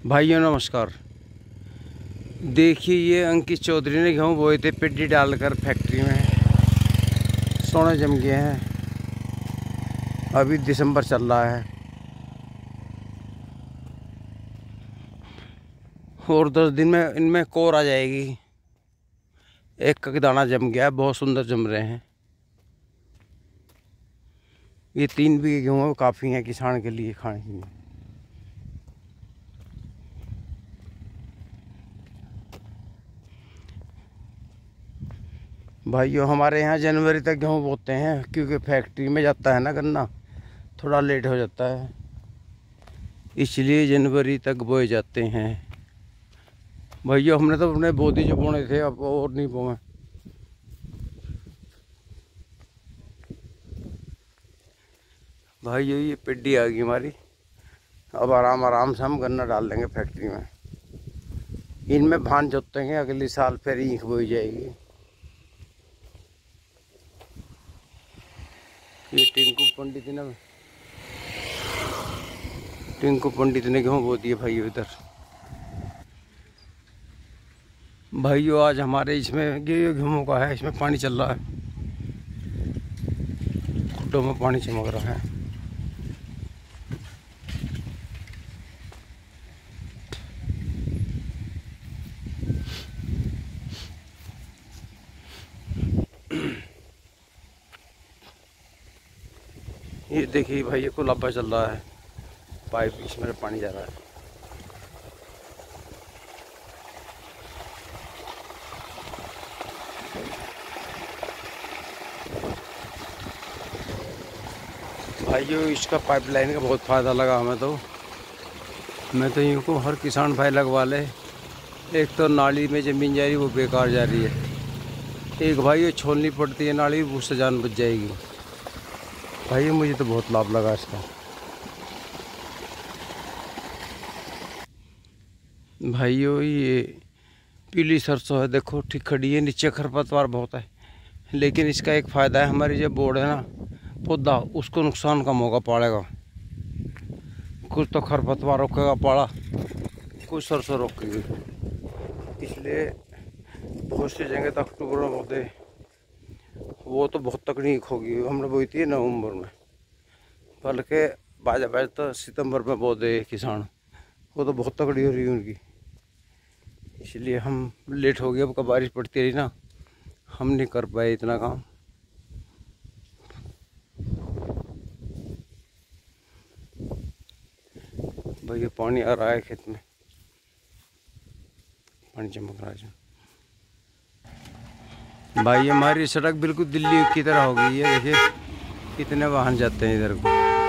भाइयों नमस्कार। देखिए ये अंकित चौधरी ने गेहूँ बोए थे पिड्डी डालकर फैक्ट्री में, सोने जम गए हैं। अभी दिसंबर चल रहा है और 10 दिन में इनमें कोर आ जाएगी। एक का दाना जम गया है, बहुत सुंदर जम रहे हैं। ये 3 बीघे गेहूँ काफ़ी है किसान के लिए खाने के लिए। भाइयों हमारे यहाँ जनवरी तक गेहूँ बोते हैं, क्योंकि फैक्ट्री में जाता है ना गन्ना, थोड़ा लेट हो जाता है, इसलिए जनवरी तक बोए जाते हैं। भाइयों हमने तो अपने बोधी जो बोने थे, अब और नहीं बोए। भाइयों ये पिड्डी आ गई हमारी, अब आराम आराम से हम गन्ना डाल देंगे फैक्ट्री में। इनमें भान जोतेंगे, अगले साल फिर ईख बोई जाएगी। ये टिंकू पंडित ने गेहूँ बो दिए भाइयों इधर। भाइयों आज हमारे इसमें ये गेहूँ का है, इसमें पानी चल रहा है, खुड्डों में पानी चमक रहा है। ये देखिए भाई, ये कुलाबा चल रहा है, पाइप इसमें पानी जा रहा है। भाइयों इसका पाइपलाइन का बहुत फ़ायदा लगा हमें तो। मैं तो यूँ को हर किसान भाई लगवा ले। एक तो नाली में ज़मीन जा रही वो बेकार जा रही है, एक भाई ये छोलनी पड़ती है नाली, उससे जान बच जाएगी। भाई मुझे तो बहुत लाभ लगा इसका। भाइयों ये पीली सरसों है, देखो ठीक खड़ी है, नीचे खरपतवार बहुत है, लेकिन इसका एक फ़ायदा है, हमारी जो बोर्ड है ना पौधा, उसको नुकसान कम होगा पाड़ेगा। कुछ तो खरपतवार रोकेगा पाड़ा, कुछ सरसों रोकेगी, इसलिए कोशिश करेंगे तो अक्टूबर में बोते। वो तो बहुत तकनीक होगी, हमने बोई थी नवंबर में, बल्कि बाजा बाज तो सितंबर में बो दे किसान, वो तो बहुत तकड़ी हो रही है उनकी, इसलिए हम लेट हो गए। अब का बारिश पड़ती रही ना, हम नहीं कर पाए इतना काम। भाई ये पानी आ रहा है खेत में, पानी चमक रहा है। भाई हमारी सड़क बिल्कुल दिल्ली की तरह हो गई है, देखिए कितने वाहन जाते हैं इधर को।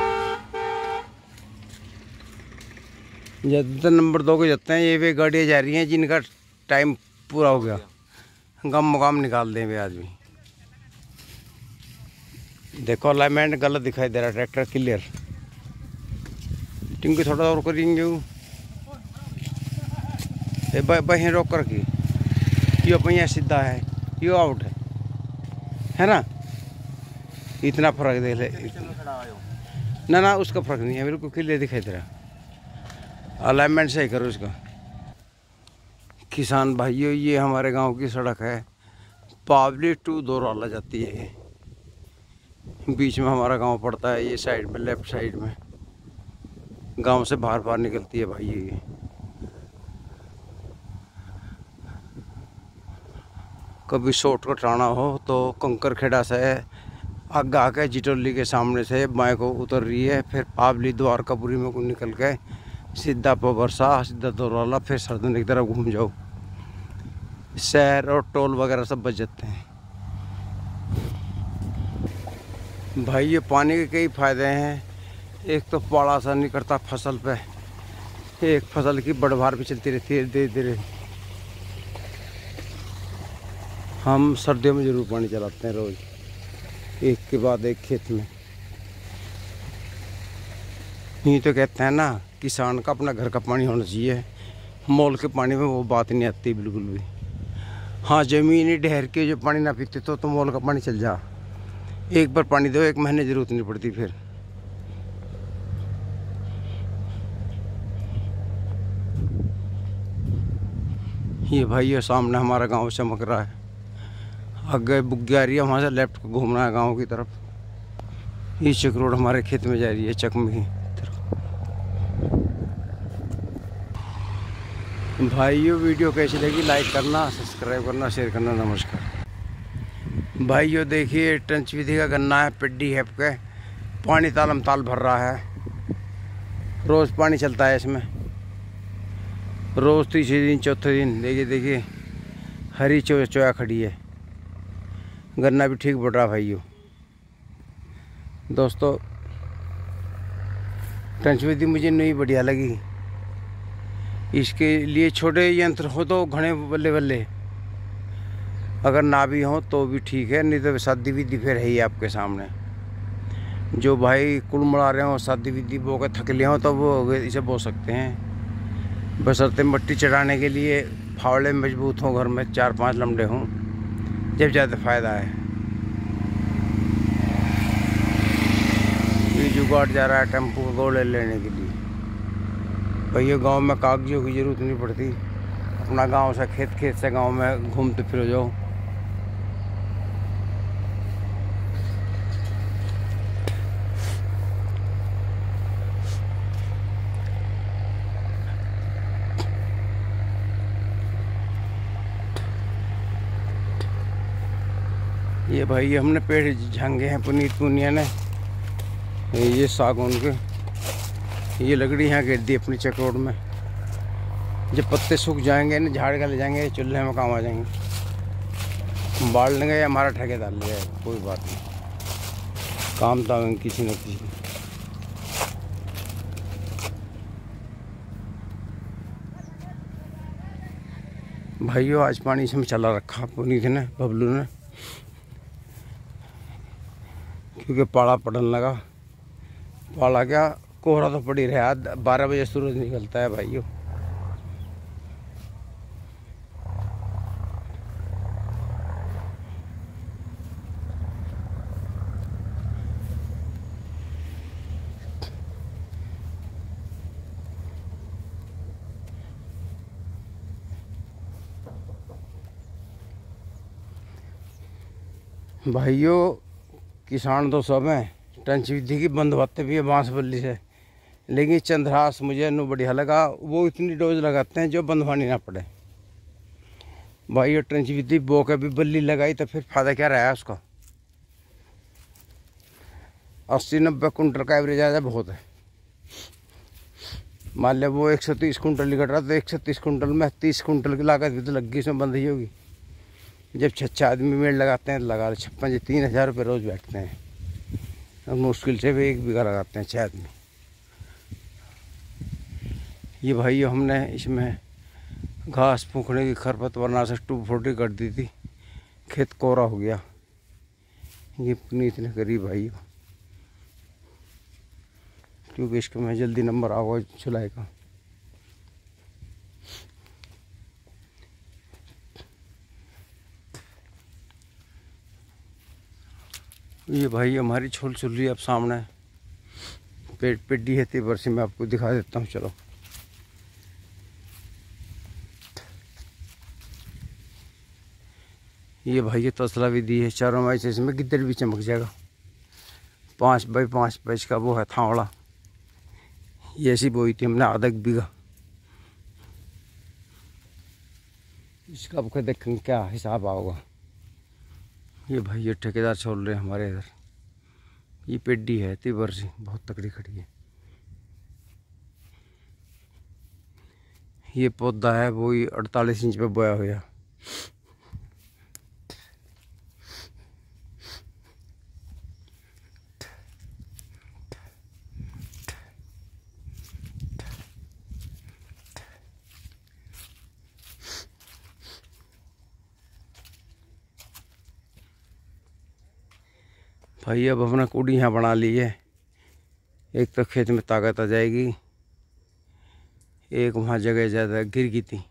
ज़्यादातर नंबर 2 को जाते हैं, ये वे गाड़ियाँ जा रही हैं जिनका टाइम पूरा हो गया, गम मुकाम निकाल दें वे आदमी। देखो अलाइनमेंट गलत दिखाई दे रहा, ट्रैक्टर क्लियर। टिंकू थोड़ा और करेंगे, बहें रोक कर की यो पहिया सीधा है, यो आउट है ना, इतना फर्क देख ले। ना ना उसका फर्क नहीं है, बिल्कुल क्लियर दिखाई दे रहा। अलाइनमेंट सही करो उसका। किसान भाइयों ये हमारे गांव की सड़क है, पावली टू दोराला जाती है, बीच में हमारा गांव पड़ता है, ये साइड में लेफ्ट साइड में गांव से बाहर बाहर निकलती है भाई। ये कभी शॉर्टकट आना हो तो कंकर खेड़ा से आगे आके जिटोली के सामने से बाएं को उतर रही है, फिर पावली द्वारकापुरी में को निकल के सीधा पबरसा, सीधा दोराला, फिर सरदन की तरफ घूम जाओ। शहर और टोल वगैरह सब बच जाते हैं। भाई ये पानी के कई फ़ायदे हैं। एक तो पाला असर नहीं करता फसल पे, एक फसल की बढ़भार भी चलती रहती है धीरे धीरे। हम सर्दियों में ज़रूर पानी चलाते हैं रोज़, एक के बाद एक खेत में। ये तो कहते हैं ना किसान का अपना घर का पानी होना चाहिए, मोल के पानी में वो बात नहीं आती बिल्कुल भी। हाँ ज़मीनी ढहर के जो पानी ना पीते तो मोल का पानी चल जा, एक बार पानी दो, 1 महीने ज़रूरत नहीं पड़ती फिर। ये भाई ये सामने हमारा गांव चमक रहा है। आगे बुग्गी आ रही है, वहाँ से लेफ्ट को घूमना है गांव की तरफ। ये चक रोड हमारे खेत में जा रही है, चक में ही तरफ। भाइयों वीडियो कैसी लगी लाइक करना, सब्सक्राइब करना, शेयर करना। नमस्कार भाइयों। देखिए टंच विधि का गन्ना है, पिड्डी है के पानी तालम ताल भर रहा है। रोज़ पानी चलता है इसमें, रोज़ तीसरे दिन चौथे दिन। देखिए हरी चोया खड़ी है। गन्ना भी ठीक बढ़ रहा भाइयों। दोस्तों टंच विधि मुझे नहीं बढ़िया लगी। इसके लिए छोटे यंत्र हो तो घने बल्ले बल्ले, अगर ना भी हो तो भी ठीक है, नहीं तो शादी विधि फिर है ही आपके सामने। जो भाई कुलमड़ा रहे हो, शादी विधि बो के थकले हों तो वो इसे बो सकते हैं। बशर्ते मिट्टी चढ़ाने के लिए फावड़े मजबूत हों, घर में 4-5 लमड़े हों, जब ज़्यादा फ़ायदा है। ये जुगाड़ जा रहा है टेम्पो को गोले लेने के लिए। भैया गांव में कागजों की ज़रूरत नहीं पड़ती, अपना गांव से खेत से गांव में घूमते फिर जाओ। ये भाई हमने पेड़ झांगे हैं पुनीत पुनिया ने। ये सागौन के ये लकड़ी यहाँ गिर दी अपनी चक्रोड में। जब पत्ते सूख जाएंगे ना, झाड़ के ले जाएंगे, चूल्हे में काम आ जाएंगे। बाल लेंगे या हमारा ठेकेदार ले जाएगा, कोई बात नहीं, काम तो आएंगे किसी न किसी। भाइयों आज पानी से चला रखा पुनीत ने, बबलू ने, क्योंकि पाला पड़ने लगा। पाला क्या, कोहरा तो पड़ी रहा। 12 बजे सूरज निकलता है भाइयों। भाइयों किसान तो सब हैं, टंच विधि की बंदवाते भी है बांस बल्ली से, लेकिन चंद्रहास मुझे नु बढ़िया लगा। वो इतनी डोज लगाते हैं जो बंदवानी ना पड़े। भाई टंच विधि बो के भी बल्ली लगाई तो फिर फायदा क्या रहा है उसका। 80-90 कुंटल का एवरेज आया बहुत है। मान लिया वो 130 कुंटल निकट रहा तो 130 कुंटल में 30 कुंटल की लागत भी तो लग गई, इसमें बंद ही होगी। जब 6 आदमी मेड़ लगाते हैं तो लगा 56 3,000 रुपये रोज़ बैठते हैं। और मुश्किल से भी 1 बीघा लगाते हैं 6 आदमी। ये भाई हमने इसमें घास फूकने की खरपतवार नाशक 240 कर दी थी, खेत कोरा हो गया। ये पुनीत ने करी भाई, क्योंकि इसको मैं जल्दी नंबर आवा चुलाई का। ये भाई हमारी छोल चल रही है अब सामने। पेड्डी है 3 वर्ष में, आपको दिखा देता हूँ। चलो ये भाई ये तसला विधि है, चारों माई से इसमें गिद्दड़ भी चमक जाएगा। 5 बाई 5 का वो है थावड़ा। ये ऐसी बोई थी हमने आधा बीघा। इसका आपको देखेंगे क्या हिसाब आओगा। ये भाई ये ठेकेदार छोड़ रहे हैं हमारे इधर। ये पेड्डी है 3 वर्ष, बहुत तकड़ी खड़ी है। ये पौधा है वो 48 इंच पे बोया हुआ। भाई अब अपना कूड़ी यहाँ बना ली है। एक तो खेत में ताकत आ जाएगी, एक वहाँ जगह ज़्यादा गिर गई थी।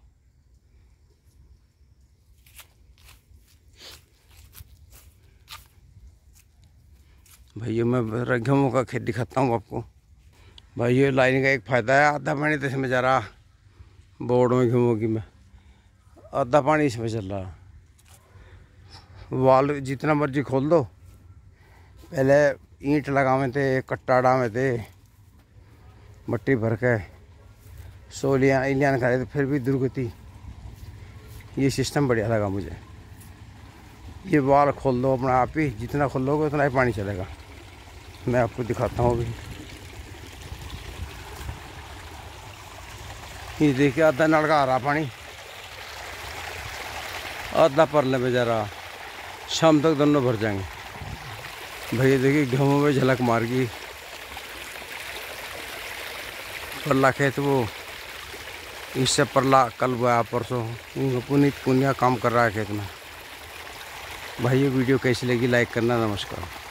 भाइयों मैं गेहूँ का खेत दिखाता हूँ आपको। भाइयों लाइन का एक फ़ायदा है, आधा पानी तो इसमें जा रहा बोर्ड में गेहूँ की में, आधा पानी इसमें चल रहा। वाल जितना मर्जी खोल दो, पहले ईंट लगावे थे, कट्टा डावे थे, मट्टी भर के सोलियाँ इलियान खड़े थे, फिर भी दुर्गति। ये सिस्टम बढ़िया लगा मुझे। ये वाल खोल दो अपना आप ही, जितना खोलोगे उतना ही पानी चलेगा। मैं आपको दिखाता हूँ अभी। ये देखिए आधा नल का आ रहा पानी, आधा परले में जा रहा। शाम तक दोनों भर जाएंगे। भैया देखिए गेहूँ में झलक मार गई। परला खेत वो इससे परला कल हुआ परसों, पुनिया काम कर रहा है खेत में। भाई ये वीडियो कैसी लगी लाइक करना। नमस्कार।